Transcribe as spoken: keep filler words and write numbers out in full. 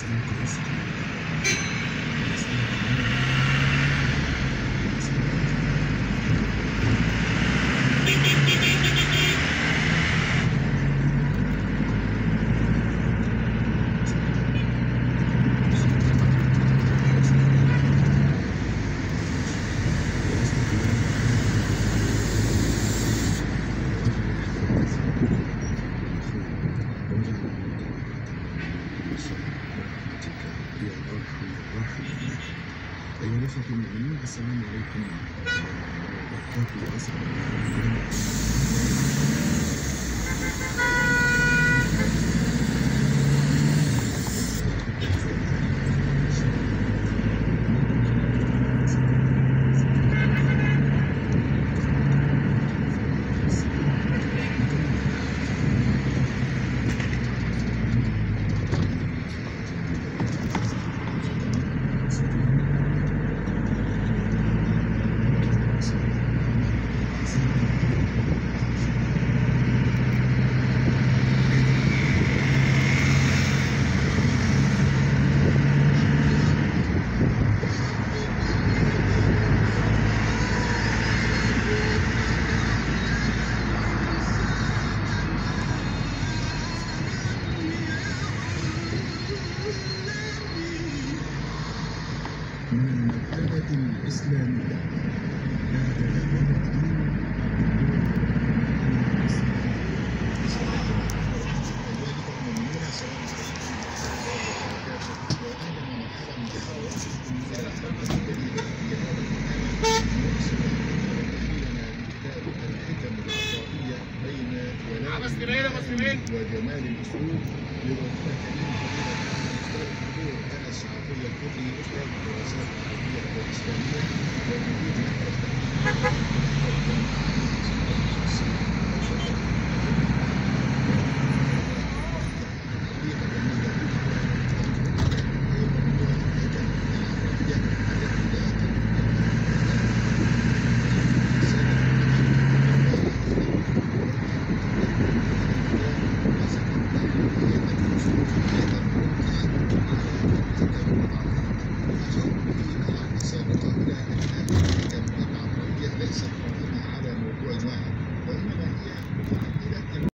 أيها الأخوة المؤمنون، السلام عليكم ورحمة الله وبركاته. أسعد الله من المكتبة الإسلامية. هذا هو الدين وجمال الأسلوب لرفقة أنس عطية الكفري، أستاذ الدراسات العربية والإسلامية ليست قائمة على موضوع واحد، وإنما هي